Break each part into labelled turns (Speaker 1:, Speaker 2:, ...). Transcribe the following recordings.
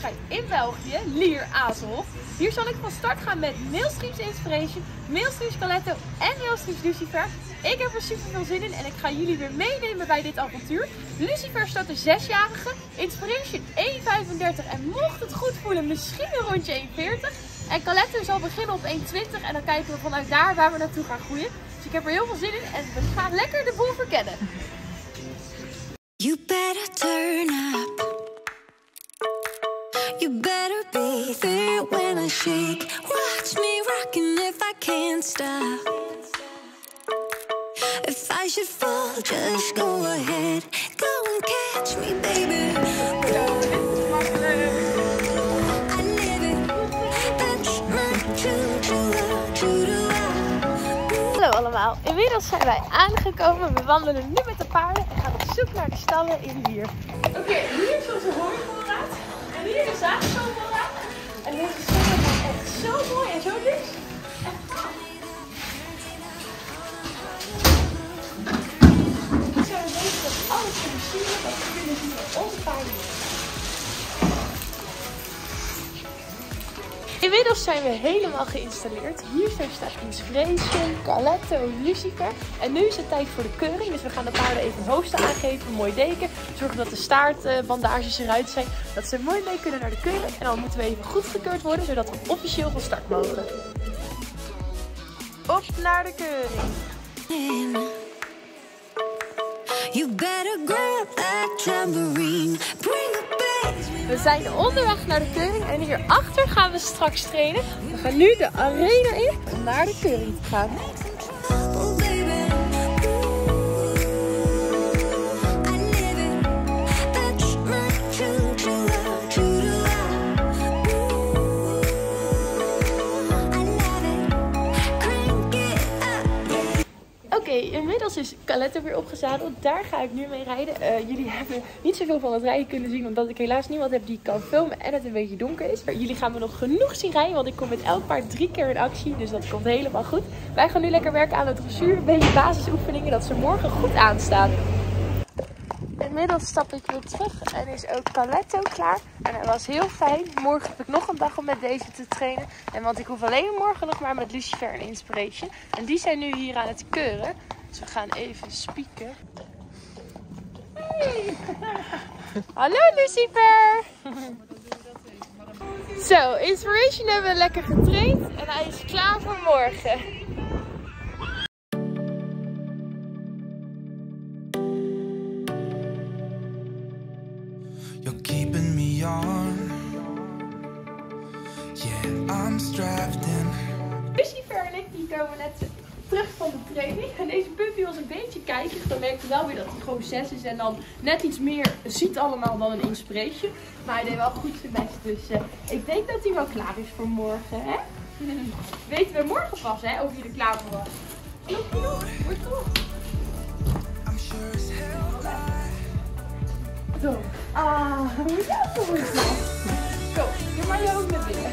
Speaker 1: wedstrijd in België, Lier Azelhof. Hier zal ik van start gaan met Mailstreams Inspiration, Mailstreams Coletto en Mailstreams Lucifer. Ik heb er super veel zin in en ik ga jullie weer meenemen bij dit avontuur. Lucifer staat de 6-jarige, Inspiration 1,35 en mocht het goed voelen misschien een rondje 1,40. En Coletto zal beginnen op 1,20 en dan kijken we vanuit daar waar we naartoe gaan groeien. Dus ik heb er heel veel zin in en we gaan lekker de boel verkennen.
Speaker 2: You better turn up. You better be there when I shake. Watch me rocking if I can't stop. If I should fall, just go ahead. Go and catch me, baby. I live it. That's my choo-choo-choo-choo.
Speaker 1: Hallo allemaal, inmiddels zijn wij aangekomen. We wandelen nu met de paarden en gaan op zoek naar de stallen in Lier. Oké, hier is onze hooivoorraad. En hier de zaadstoomvoorraad. En deze stallen zijn echt zo mooi en zo luxe. Echt gaaf. Hier zijn we bezig met alles te versieren wat we kunnen zien op onze paarden. Inmiddels zijn we helemaal geïnstalleerd. Hier staat Inspiration, Coletto, Lucifer. En nu is het tijd voor de keuring. Dus we gaan de paarden even een hoofdstel aangeven, een mooi deken. Zorgen dat de staartbandages eruit zijn. Dat ze mooi mee kunnen naar de keuring. En dan moeten we even goedgekeurd worden, zodat we officieel van start mogen. Op naar de keuring.
Speaker 2: You better grab that tambourine. Bring the bass.
Speaker 1: We zijn onderweg naar de keuring en hierachter gaan we straks trainen. We gaan nu de arena in om naar de keuring te gaan.
Speaker 2: Oh, baby. I live it. That's my choo-choo-choo-choo. I love it. Crank it up.
Speaker 1: Oké, inmiddels is Coletto weer opgezadeld. Daar ga ik nu mee rijden. Jullie hebben niet zoveel van het rijden kunnen zien, omdat ik helaas niemand heb die kan filmen en het een beetje donker is. Maar jullie gaan me nog genoeg zien rijden, want ik kom met elk paard 3 keer in actie. Dus dat komt helemaal goed. Wij gaan nu lekker werken aan het dressuur. Een beetje basisoefeningen, dat ze morgen goed aanstaan. Inmiddels stap ik weer terug en is ook Coletto klaar. En hij was heel fijn. Morgen heb ik nog een dag om met deze te trainen. En want ik hoef alleen morgen nog maar met Lucifer en Inspiration. En die zijn nu hier aan het keuren. Dus we gaan even spieken. Hey. Hallo Lucifer! Zo, Inspiration hebben we lekker getraind. En hij is klaar voor morgen.
Speaker 3: You're keeping me on. Yeah, I'm strapped in.
Speaker 1: Lucifer en ik die komen net terug van de training. En deze puppy was een beetje kijkig. Dan merk je wel weer dat hij gewoon 6 is. En dan net iets meer ziet allemaal dan een Inspiration. Maar hij deed wel goed zijn best. Dus ik denk dat hij wel klaar is voor morgen. Hè? Weten we morgen pas hè, of hij er klaar voor was. Word toch.
Speaker 3: I'm sure as hell I...
Speaker 1: Zo. Ah, hoe is dat voor ons? Kom, doe maar je ook naar binnen.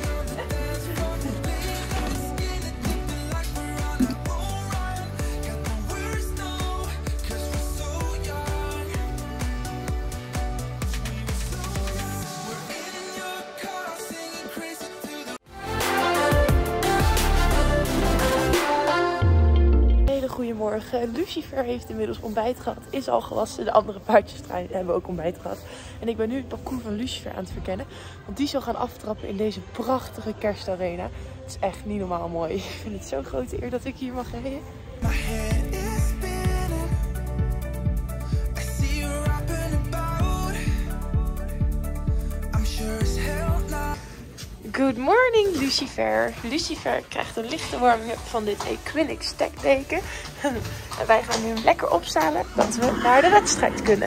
Speaker 1: Goedemorgen. Lucifer heeft inmiddels ontbijt gehad, is al gewassen. De andere paardjes hebben ook ontbijt gehad. En ik ben nu het parcours van Lucifer aan het verkennen. Want die zal gaan aftrappen in deze prachtige kerstarena. Het is echt niet normaal mooi. Ik vind het zo'n grote eer dat ik hier mag rijden.
Speaker 3: My head is spinning. I see you rapping about. I'm sure as hell not.
Speaker 1: Good morning Lucifer. Lucifer krijgt een lichte warming-up van dit Equinix stekdeken. En wij gaan nu lekker opstaan dat we naar de wedstrijd kunnen.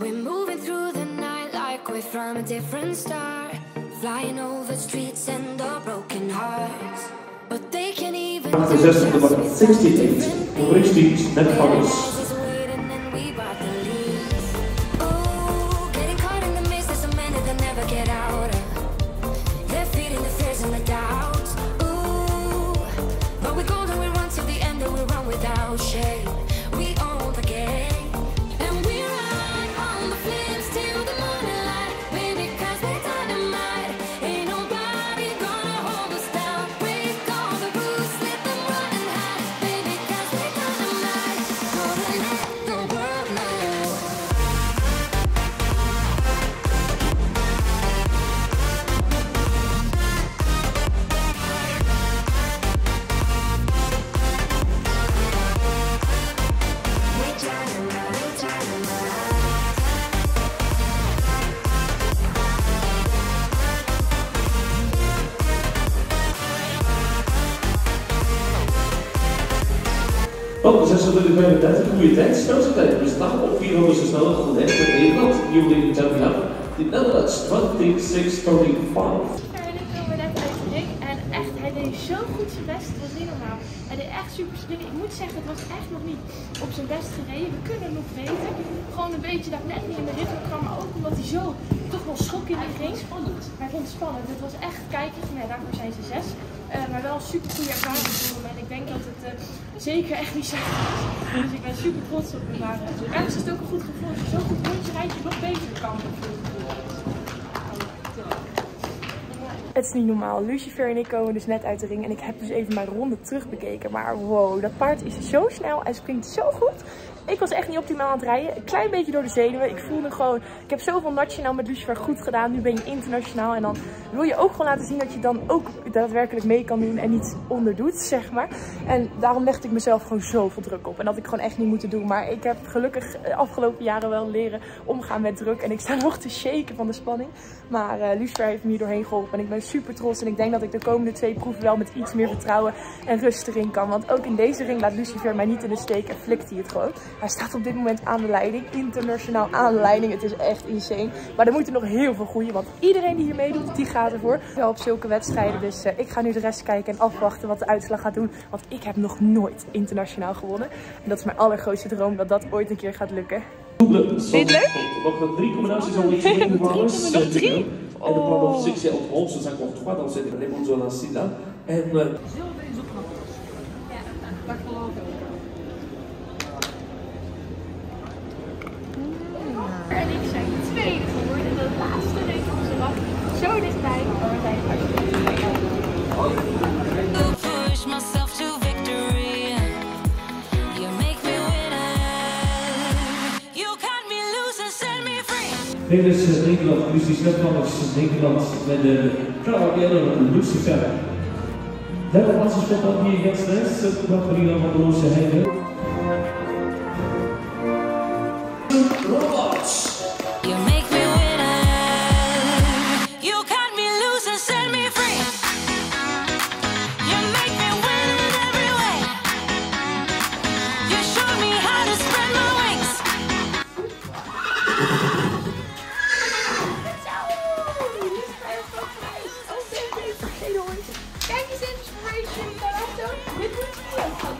Speaker 2: We're moving through the night like we're from a different star. Flying over streets and our broken hearts. But they can't even touch us with
Speaker 4: 68, Prestige Netflix.
Speaker 5: Op 635, goede tijd, snelste tijd. Dus dag op 400 snelheid van Nederland met Nederland. Nieuw Lady Champion. Die Netherlands 26:35.
Speaker 1: En echt, hij deed zo goed zijn best, het was niet normaal. Hij deed echt super slim. Ik moet zeggen, het was echt nog niet op zijn best gereden. We kunnen nog beter. Gewoon een beetje dat net niet in de ritme kwam, maar ook omdat hij zo toch wel schok in ging. Spannend. Hij vond het spannend. Het was echt kijkers, maar daarvoor zijn ze 6. Maar wel super goede ervaring voor hem. En ik denk dat het zeker echt niet slecht is. Dus ik ben super trots op hem. Maar ergens is het ook een goed gevoel. Als je zo goed rondje rijdt, je nog beter kan. Het is niet normaal. Lucifer en ik komen dus net uit de ring. En ik heb dus even mijn ronde terug bekeken. Maar wow, dat paard is zo snel en springt zo goed. Ik was echt niet optimaal aan het rijden. Een klein beetje door de zenuwen. Ik voelde gewoon, ik heb zoveel nationaal met Lucifer goed gedaan. Nu ben je internationaal. En dan wil je ook gewoon laten zien dat je dan ook daadwerkelijk mee kan doen en niet onderdoet, zeg maar. En daarom legde ik mezelf gewoon zoveel druk op. En dat ik gewoon echt niet moeten doen. Maar ik heb gelukkig de afgelopen jaren wel leren omgaan met druk. En ik sta nog te shaken van de spanning. Maar Lucifer heeft me hier doorheen geholpen. En ik ben super trots. En ik denk dat ik de komende 2 proeven wel met iets meer vertrouwen en rust erin kan. Want ook in deze ring laat Lucifer mij niet in de steek en flikt hij het gewoon. Hij staat op dit moment aan de leiding. Internationaal aan de leiding. Het is echt insane. Maar er moeten nog heel veel groeien. Want iedereen die hier meedoet, die gaat ervoor. Wel op zulke wedstrijden. Dus ik ga nu de rest kijken en afwachten wat de uitslag gaat doen. Want ik heb nog nooit internationaal gewonnen. En dat is mijn allergrootste droom, dat dat ooit een keer gaat lukken.
Speaker 5: Vind je het leuk? Nog 3 combinaties al iets in
Speaker 1: Nog 3?
Speaker 5: En de plan of 6 op Holmes, dus encore 3 dans cette réponse de la Silla. En
Speaker 1: En ik zijn tweede geworden. De laatste week van zijn wacht. Zo dichtbij. Maar we zijn
Speaker 2: Push myself to victory. You make me winner. You cut me loose and set me free.
Speaker 5: dit is Nederland, Prestige Netflix Nederland met de Claudia Lucifer. Derde plaats is voor hier ganz rechts, Marina van de Loze Heide. Robots!
Speaker 2: You make me winner. You cut me loose and set me free. You make me win in every way. You show me how to spread my wings.
Speaker 1: Kijk eens, Inspiration. Dit moet je ook gaan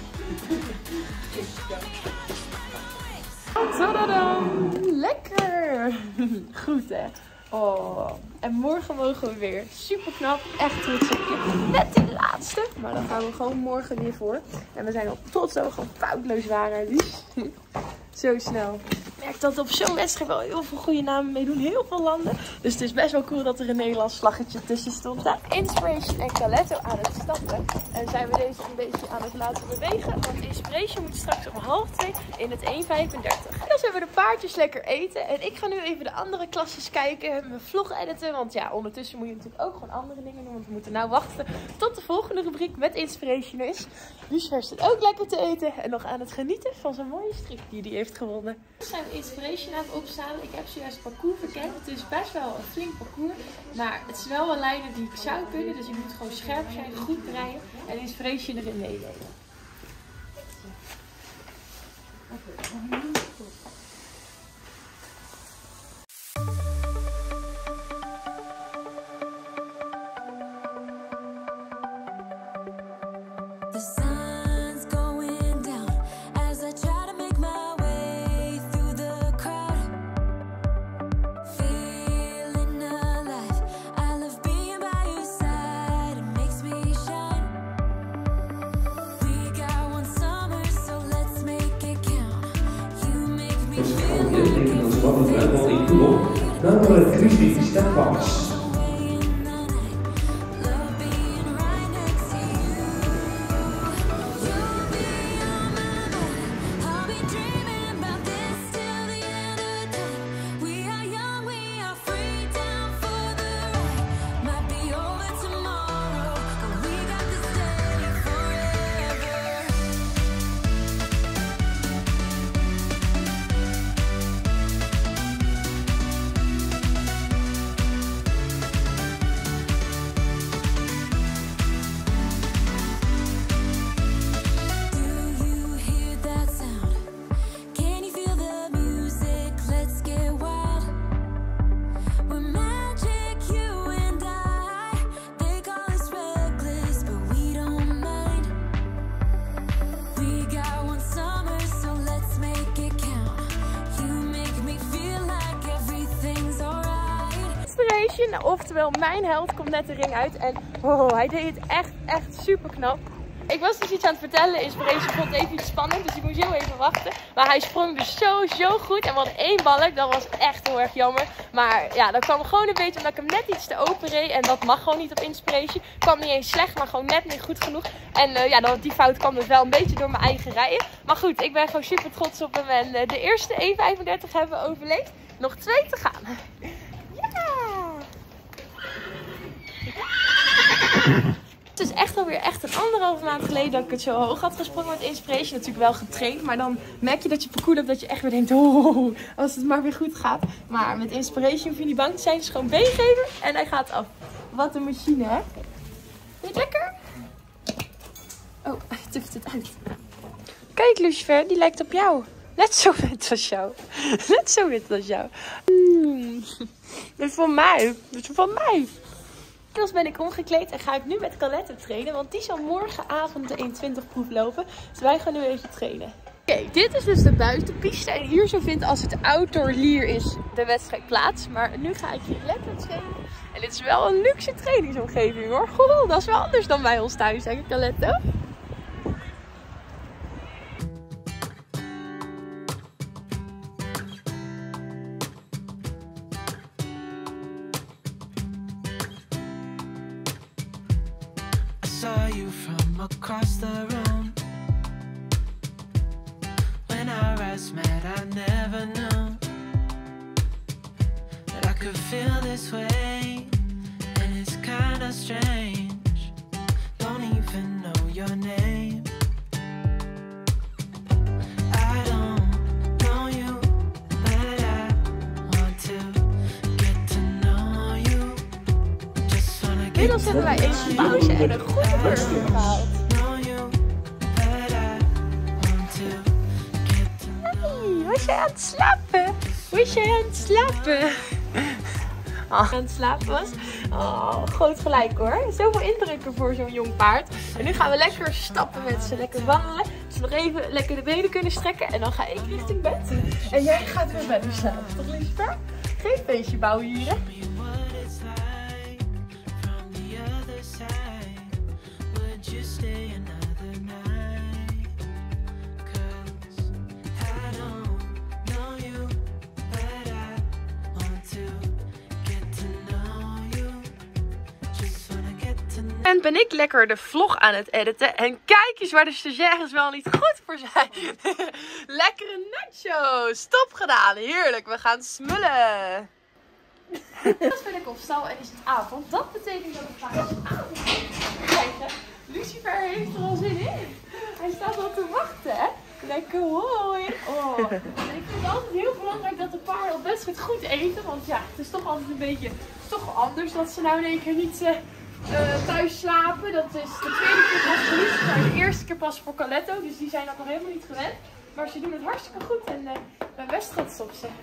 Speaker 1: doen. Tadadam! Lekker! Goed hè? Oh. En morgen mogen we weer. Super knap. Echt trots op je. Net die laatste. Maar dan gaan we gewoon morgen weer voor. En we zijn ook trots dat we gewoon foutloos waren. Dus zo snel. Ik merk dat op zo'n wedstrijd wel heel veel goede namen meedoen. Heel veel landen. Dus het is best wel cool dat er een Nederlands vlaggetje tussen stond. Daar Inspiration en Caletto aan het stappen. En zijn we deze een beetje aan het laten bewegen. Want Inspiration moet straks om 1:30 in het 1:35. Dus hebben we de paardjes lekker eten. En ik ga nu even de andere klasses kijken. Mijn vlog editen. Want ja, ondertussen moet je natuurlijk ook gewoon andere dingen doen. Want we moeten nou wachten tot de volgende rubriek met Inspiration is. Lucifer zit ook lekker te eten. En nog aan het genieten van zo'n mooie strip die hij heeft gewonnen. We zijn Inspiration aan het opstaan. Ik heb zojuist het parcours verkend. Het is best wel een flink parcours. Maar het is wel een lijnen die ik zou kunnen. Dus je moet gewoon scherp zijn, goed rijden. En Inspiration erin meedenken.
Speaker 5: Dat is gewoon je Nederlands wat het wel in doel. Namelijk Christy Stefans.
Speaker 1: Oftewel, mijn held komt net de ring uit en hij deed het echt super knap. Ik was dus iets aan het vertellen, Inspiration vond het even iets spannend, dus ik moest heel even wachten. Maar hij sprong dus zo goed en we hadden 1 balk, dat was echt heel erg jammer. Maar ja, dat kwam gewoon een beetje omdat ik hem net iets te open reed en dat mag gewoon niet op Inspiration. Kwam niet eens slecht, maar gewoon net niet goed genoeg. En ja, die fout kwam dus wel een beetje door mijn eigen rijden. Maar goed, ik ben gewoon super trots op hem en de eerste 1.35 hebben we overleefd. Nog 2 te gaan. Het is echt alweer een 1,5 maand geleden dat ik het zo hoog had gesprongen met Inspiration. Natuurlijk wel getraind, maar dan merk je dat je parcours hebt dat je echt weer denkt, als het maar weer goed gaat. Maar met Inspiration hoef je niet bang te zijn, het is gewoon been geven en hij gaat af. Wat een machine, hè? Vind je het lekker? Oh, hij tuft het uit. Kijk Lucifer, die lijkt op jou. Net zo wit als jou. Net zo wit als jou. Dit is voor mij. Dit is voor mij. Inmiddels ben ik omgekleed en ga ik nu met Colette trainen. Want die zal morgenavond de 1.20 proef lopen. Dus wij gaan nu even trainen. Oké, dit is dus de buitenpiste. En hier zo vindt als het outdoor lier is de wedstrijd plaats. Maar nu ga ik hier lekker trainen. En dit is wel een luxe trainingsomgeving hoor. Goh, dat is wel anders dan bij ons thuis, denk ik, Colette.
Speaker 3: Saw you from across the room. When our eyes met, I never knew that I could feel this way, and it's kinda strange. Don't even know your name. I don't know you, but I want to get to know you. Just wanna get
Speaker 1: Inmiddels hebben wij even pauze en een goede burger gehaald. Hey, was jij aan het slapen? Was jij aan het slapen? Aan het slapen was? Oh, groot gelijk hoor. Zoveel indrukken voor zo'n jong paard. En nu gaan we lekker stappen met ze. Lekker wandelen. Dus nog even lekker de benen kunnen strekken. En dan ga ik richting bed. En jij gaat weer verder slapen. Toch liefst? Geen feestje bouwen hier hè? En ben ik lekker de vlog aan het editen. En kijk eens waar de stagiaires wel niet goed voor zijn. Lekkere nachos. Top gedaan. Heerlijk. We gaan smullen. Inmiddels ben ik op stal en is het avond. Dat betekent dat we vaak avond krijgen. Lucifer heeft er al zin in. Hij staat al te wachten, hè. Lekker hoi. Oh. En ik vind het altijd heel belangrijk dat de paarden al best goed eten. Want ja, het is toch altijd een beetje toch anders dat ze nou in één keer niet thuis slapen. Dat is de tweede keer pas voor Lucifer, de eerste keer pas voor Coletto. Dus die zijn dat nog helemaal niet gewend. Maar ze doen het hartstikke goed en ik ben best trots op ze.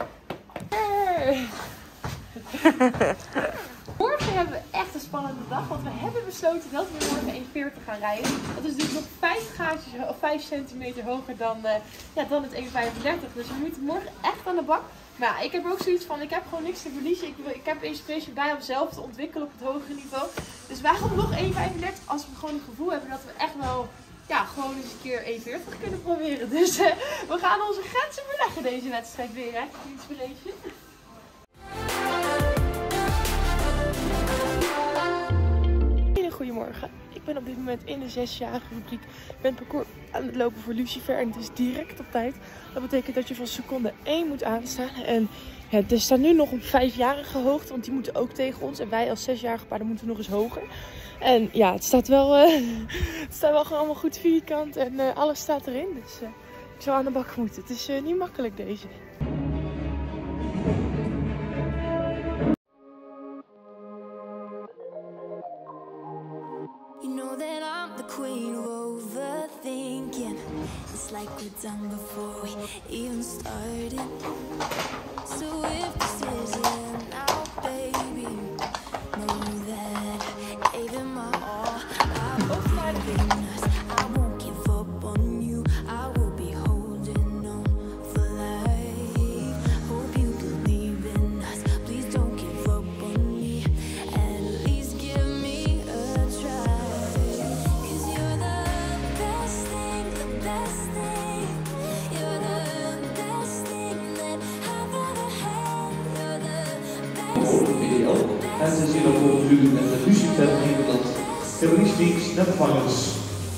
Speaker 1: Morgen hebben we echt een spannende dag, want we hebben besloten dat we morgen 1.40 gaan rijden. Dat is dus nog 5 gaatjes of 5 centimeter hoger dan het 1.35. Dus we moeten morgen echt aan de bak. Maar ja, ik heb ook zoiets van, ik heb gewoon niks te verliezen. Ik heb Inspiration bij om zelf te ontwikkelen op het hogere niveau. Dus waarom nog 1.35 als we gewoon het gevoel hebben dat we echt wel ja, gewoon eens een keer E40 kunnen proberen. Dus we gaan onze grenzen verleggen deze wedstrijd weer, hè? Inspiration. Goedemorgen. Ik ben op dit moment in de 6-jarige rubriek. Ik ben het parcours aan het lopen voor Lucifer en het is direct op tijd. Dat betekent dat je van seconde 1 moet aanstaan. En ja, er staat nu nog op 5-jarige hoogte, want die moeten ook tegen ons. En wij als 6-jarige paarden moeten nog eens hoger. En ja, het staat wel, het staat wel gewoon allemaal goed vierkant en alles staat erin. Dus ik zal aan de bak moeten. Het is niet makkelijk deze.
Speaker 2: You know that I'm the queen of overthinking. It's like we're done before we even started. So if this isn't now, baby, know that even my all, I won't be us. I won't give up on you. I will be holding on for life. Hope you believe in us. Please don't give up on me. At least give me a try.
Speaker 5: En ze zien ook voor u met de Lucifer Nederland. Terroristisch netvangers.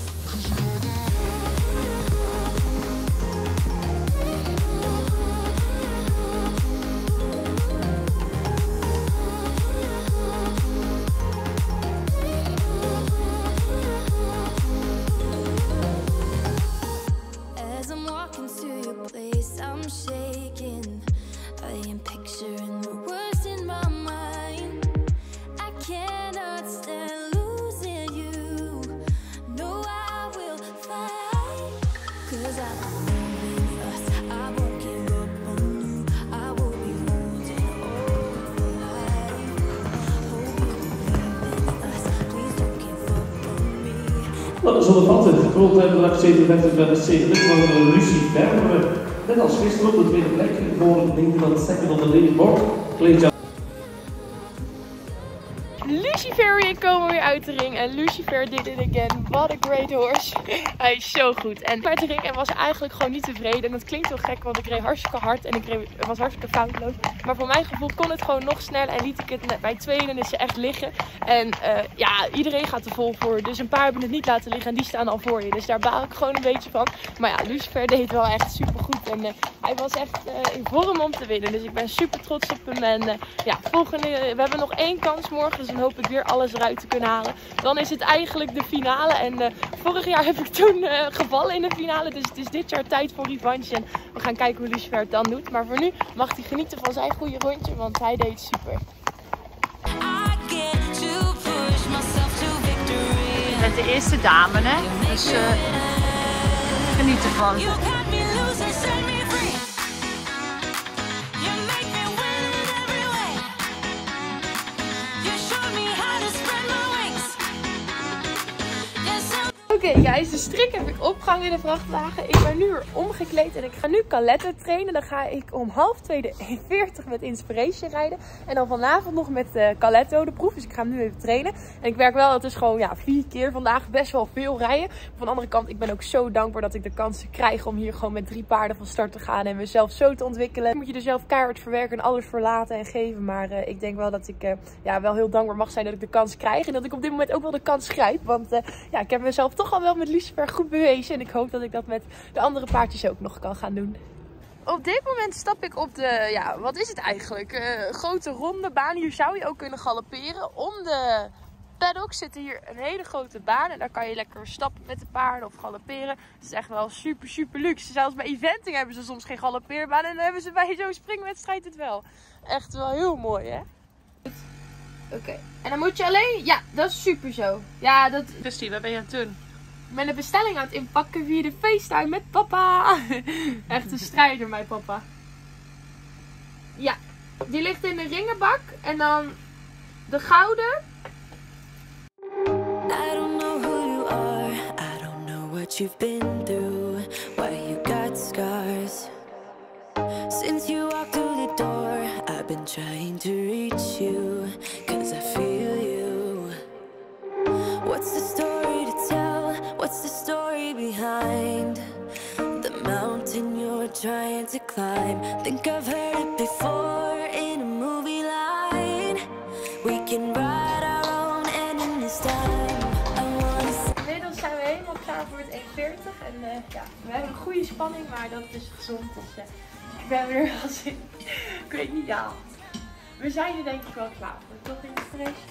Speaker 2: As I'm walking to your place, I'm shaking. I am picturing the worst in my mind. I cannot stand losing you. No, I will fight. 'Cause I believe in us. I won't give up on you. I will be holding on for life. Hope you believe in us. Please don't give up on me.
Speaker 5: Dat is ondervattend. Het World 57 met de C. Van Lucifer. Net als gisteren op de tweede plek voor Nederland second on the leaderboard.
Speaker 1: Lucifer weer komen weer uit de ring en Lucifer did it again. What a great horse. Hij is zo goed. En uit de ring en was eigenlijk gewoon niet tevreden. En dat klinkt heel gek, want ik reed hartstikke hard en ik was hartstikke foutloos. Maar voor mijn gevoel kon het gewoon nog sneller en liet ik het bij tweede is ze echt liggen. En ja, iedereen gaat er vol voor. Dus een paar hebben het niet laten liggen en die staan al voor je. Dus daar baal ik gewoon een beetje van. Maar ja, Lucifer deed wel echt super goed. En hij was echt in vorm om te winnen. Dus ik ben super trots op hem. En ja, we hebben nog 1 kans morgen. Dus dan hoop ik weer alles eruit te kunnen halen. Dan is het eigenlijk de finale. En vorig jaar heb ik toen gevallen in de finale. Dus het is dit jaar tijd voor revanche. En we gaan kijken hoe Lucifer het dan doet. Maar voor nu mag hij genieten van zijn goede rondje. Want hij deed super.
Speaker 6: Met de eerste dame, hè? Dus geniet ervan.
Speaker 1: Oké guys, de strik heb ik opgehangen in de vrachtwagen. Ik ben nu weer omgekleed en ik ga nu Calette trainen. Dan ga ik om 1:30 de E40 met Inspiration rijden. En dan vanavond nog met Calette de proef. Dus ik ga hem nu even trainen. En ik merk wel, het is gewoon 4 keer vandaag best wel veel rijden. Van de andere kant, ik ben ook zo dankbaar dat ik de kans krijg om hier gewoon met 3 paarden van start te gaan. En mezelf zo te ontwikkelen. Moet je er zelf keihard verwerken en alles voor laten en geven. Maar ik denk wel dat ik wel heel dankbaar mag zijn dat ik de kans krijg. En dat ik op dit moment ook wel de kans grijp. Want ik heb mezelf toch al wel met Lucifer goed bewezen. En ik hoop dat ik dat met de andere paardjes ook nog kan gaan doen. Op dit moment stap ik op de, wat is het eigenlijk? Grote ronde baan. Hier zou je ook kunnen galopperen. Om de paddock zit hier een hele grote baan. En daar kan je lekker stappen met de paarden of galopperen. Het is echt wel super, super luxe. Zelfs bij eventing hebben ze soms geen galoppeerbaan. En dan hebben ze bij zo'n springwedstrijd het wel. Echt wel heel mooi, hè? Oké. En dan moet je alleen... Ja, dat is super zo. Ja, dat...
Speaker 6: Christy, wat ben je aan het doen?
Speaker 1: Ik ben de bestelling aan het inpakken via de FaceTime met papa. Echt een strijder, mijn papa. Ja, die ligt in de ringenbak. En dan de gouden.
Speaker 2: I don't know who you are. I don't know what you've been through. Why you got scars. Since you walked through the door, I've been trying to reach you. 'Cause I feel you. What's the story to tell? What's the story trying to climb. Think I've heard it before in a movie line. We can write our own ending this time. I wanna see.
Speaker 1: Inmiddels zijn we helemaal klaar voor het 1:40 en ja, we hebben een goede spanning, maar dat is gezond. Dus ik ben weer als ik weet niet, ja. We zijn er denk ik wel klaar voor, toch Inspiration?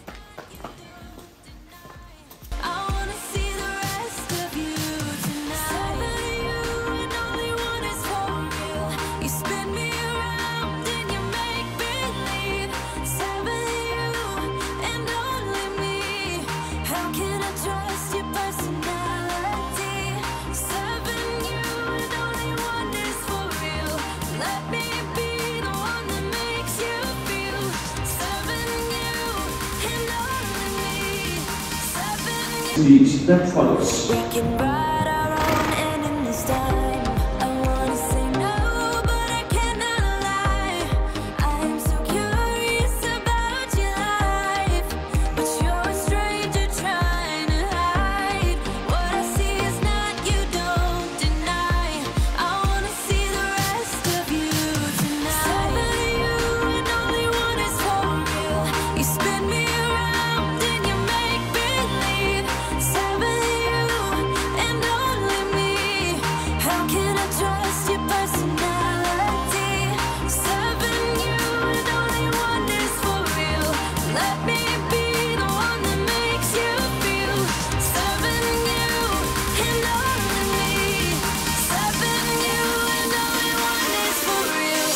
Speaker 2: I wanna see the rest of you tonight. You and only one is for real. You spin me around and you make believe. Seven you and only me. How can I trust your personality? Seven you and only one is for real. Let me be the one that makes you feel. Seven you and only me.
Speaker 4: The Snapfires.
Speaker 2: We can write our own ending this time. I wanna say no, but I cannot lie. I am so curious about your life, but you're a stranger trying to hide. What I see is not, you don't deny. I wanna see the rest of you tonight. Seven you and only one is for real. You spin me around and you make believe. Seven you and only me. How can I trust your personality? Seven you and only one is for real. Let me be the one that makes you feel. Seven you and only me. Seven you and only one is for real.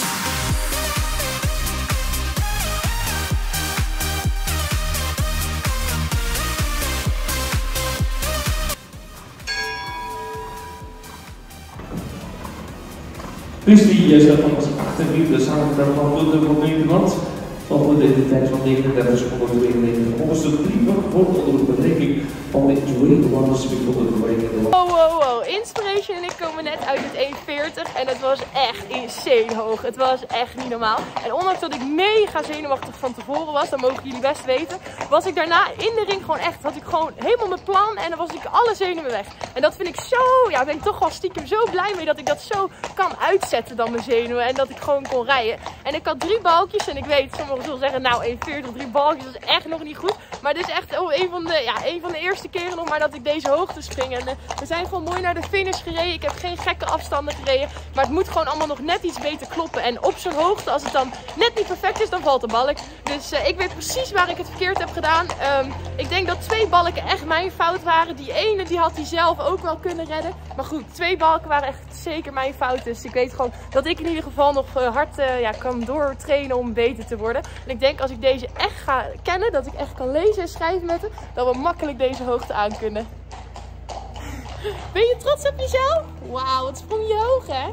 Speaker 5: Christy staat van ons 48e samen met van Wilde van Nederland. Van de tijd van 39 seconden 92. Onderste 3 wordt onder de berekening van de Dwayne Wallace onder de berekening.
Speaker 1: Wow. Inspiration en ik komen net uit het 1:40 en het was echt insane hoog. Het was echt niet normaal. En ondanks dat ik mega zenuwachtig van tevoren was, dat mogen jullie best weten, was ik daarna in de ring gewoon echt, had ik gewoon helemaal mijn plan en dan was ik alle zenuwen weg. En dat vind ik zo, ja, ben ik toch wel stiekem zo blij mee dat ik dat zo kan uitzetten dan mijn zenuwen en dat ik gewoon kon rijden. En ik had 3 balkjes en ik weet, sommigen zullen zeggen, nou 1:40, 3 balkjes, dat is echt nog niet goed. Maar dit is echt een van de eerste keren nog maar dat ik deze hoogte spring. En we zijn gewoon mooi naar de finish gereden. Ik heb geen gekke afstanden gereden. Maar het moet gewoon allemaal nog net iets beter kloppen. En op zo'n hoogte, als het dan net niet perfect is, dan valt de balk. Dus ik weet precies waar ik het verkeerd heb gedaan. Ik denk dat 2 balken echt mijn fout waren. Die ene die had hij zelf ook wel kunnen redden. Maar goed, 2 balken waren echt zeker mijn fout. Dus ik weet gewoon dat ik in ieder geval nog hard kan doortrainen om beter te worden. En ik denk als ik deze echt ga kennen, dat ik echt kan lezen en schrijven met hem, dat we makkelijk deze hoogte aan kunnen. Ben je trots op jezelf? Wauw, wat sprong je hoog, hè?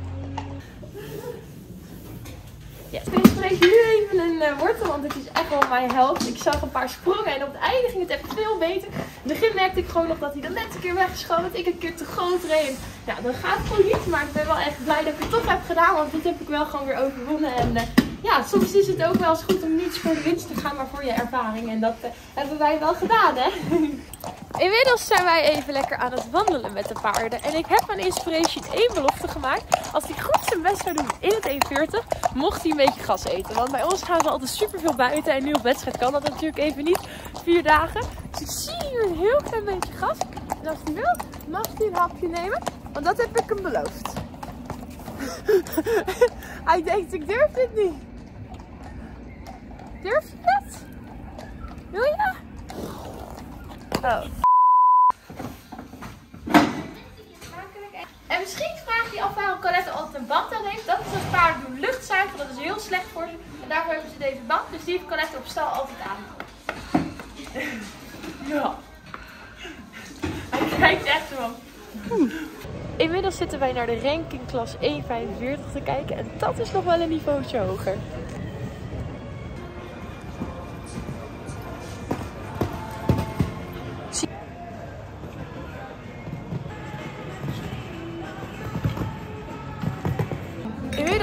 Speaker 1: Ja, ik spreek nu even een wortel, want het is echt wel mijn helft. Ik zag een paar sprongen en op het einde ging het echt veel beter. In het begin merkte ik gewoon nog dat hij dan net een keer weggeschoten. Ik een keer te groot reed. Ja, dat gaat gewoon niet, maar ik ben wel echt blij dat ik het toch heb gedaan, want dit heb ik wel gewoon weer overwonnen. En ja, soms is het ook wel eens goed om niet voor de winst te gaan, maar voor je ervaring. En dat hebben wij wel gedaan, hè? Inmiddels zijn wij even lekker aan het wandelen met de paarden. En ik heb aan Inspiration 1 belofte gemaakt. Als hij goed zijn best zou doen in het 1:40, mocht hij een beetje gras eten. Want bij ons gaan ze altijd super veel buiten. En nu op wedstrijd kan dat natuurlijk even niet. 4 dagen. Dus ik zie hier een heel klein beetje gras. En als hij wil, mag hij een hapje nemen. Want dat heb ik hem beloofd. Hij denkt, ik durf dit niet. Durf je dat? Wil je? Oh. En misschien vraag je af waarom Colette altijd een band aan heeft. Dat is als paarden doen luchtzuigen, dat is heel slecht voor ze. En daarvoor hebben ze deze band, dus die heeft Colette op stal altijd aan. Ja. Hij kijkt echt zo. Inmiddels zitten wij naar de ranking klas 1:45 te kijken en dat is nog wel een niveautje hoger.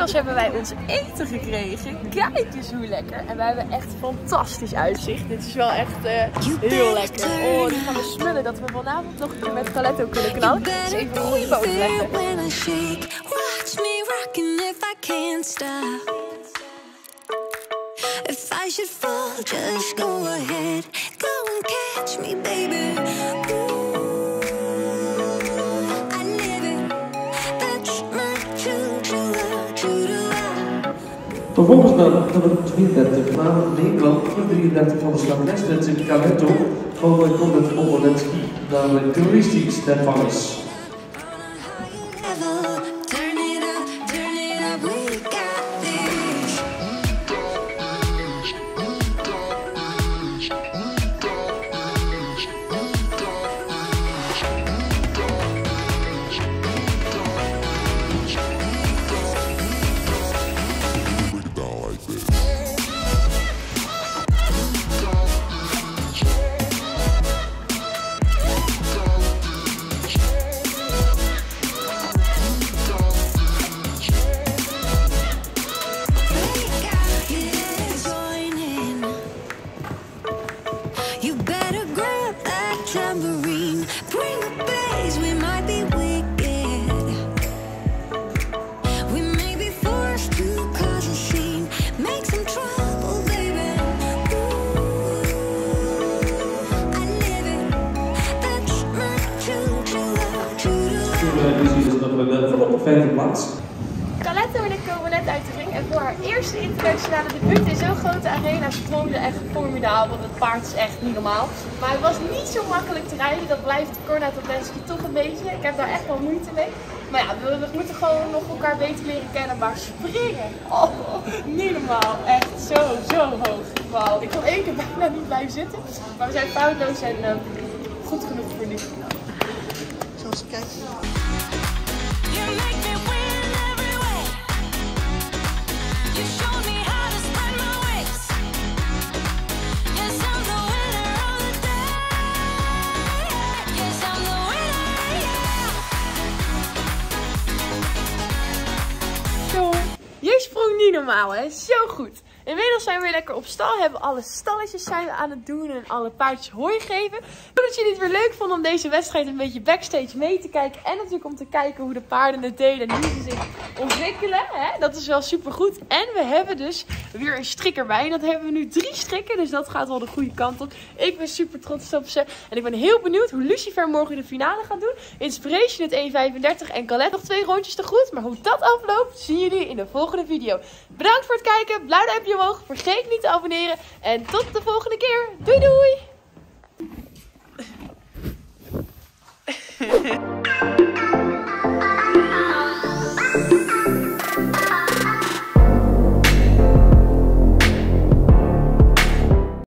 Speaker 1: inmiddels hebben wij ons eten gekregen. Kijk eens hoe lekker. En we hebben echt fantastisch uitzicht. Dit is wel echt heel lekker. Oh, die gaan we smullen dat we vanavond nog een keer met Caletto kunnen knallen. Dus even een goede boter leggen.
Speaker 2: Watch me rocking if I can't stop. If I should fall, just go ahead. Go and catch me, baby. Ooh, I live it. That's my true
Speaker 5: Vervolgens naar nummer 32, namelijk Nederland, nummer 33 van de slagnes in Caletto, van Konrad Obolensky, namelijk Christy Stefanis.
Speaker 2: Turn it up, we got this. You better grab that tambourine. Bring the bass, we might be wicked. We may be forced to cause a scene. Make some trouble, baby. Ooh, I live it. That's my
Speaker 5: Dus is nog wel op de vijfde plaats.
Speaker 1: Caletto en ik komen net uit de ring en voor haar eerste internationale debuut in zo'n grote arena sprong ze echt formidabel. Het paard is echt niet normaal. Maar het was niet zo makkelijk te rijden, dat blijft Konrad Obolensky toch een beetje. Ik heb daar echt wel moeite mee. Maar ja, we moeten gewoon nog elkaar beter leren kennen, maar springen, oh, niet normaal. Echt zo hoog. Wow. Ik kon 1 keer bijna niet blijven zitten, maar we zijn foutloos en goed genoeg voor nu. Zoals je kijkt.
Speaker 2: You make me win every way. You showed me how to spread my wings. Yes, I'm the winner of the day. Yes, I'm the winner, yeah.
Speaker 1: Zo, je sprong niet normaal, hè? Zo goed. Inmiddels zijn we weer lekker op stal. Hebben alle stalletjes zijn we aan het doen en alle paardjes hooi geven. Ik hoop dat jullie het weer leuk vonden om deze wedstrijd een beetje backstage mee te kijken. En natuurlijk om te kijken hoe de paarden het deden en hoe ze zich ontwikkelen. Hè? Dat is wel super goed. En we hebben dus weer een strik erbij. En dat hebben we nu 3 strikken, dus dat gaat wel de goede kant op. Ik ben super trots op ze. En ik ben heel benieuwd hoe Lucifer morgen de finale gaat doen. Inspiration het 1,35 en Caletto nog 2 rondjes te goed. Maar hoe dat afloopt, zien jullie in de volgende video. Bedankt voor het kijken. Blauw duimpje omhoog. Vergeet niet te abonneren. En tot de volgende keer. Doei doei!